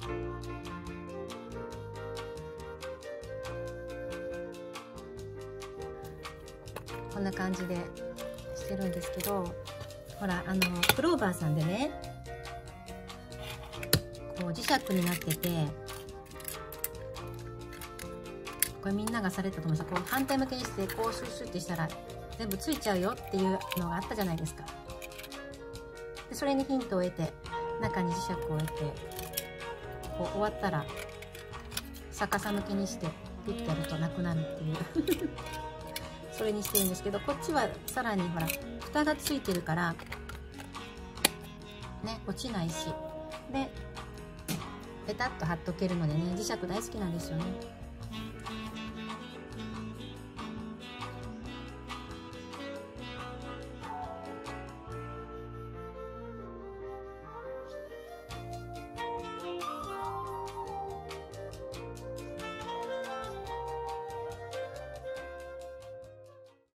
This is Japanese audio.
こんな感じでしてるんですけど、ほらクローバーさんでね、こう磁石になってて、これみんながされたと思うんですよ。こう反対向きにしてこうシュッシュってしたら全部ついちゃうよっていうのがあったじゃないですか。でそれにヒントを得て、中に磁石を得て、こう終わったら逆さ向きにしてピッてやるとなくなるっていうそれにしてるんですけど、こっちはさらにほら蓋がついてるからね、落ちないし、でペタッと貼っとけるのでね、磁石大好きなんですよね。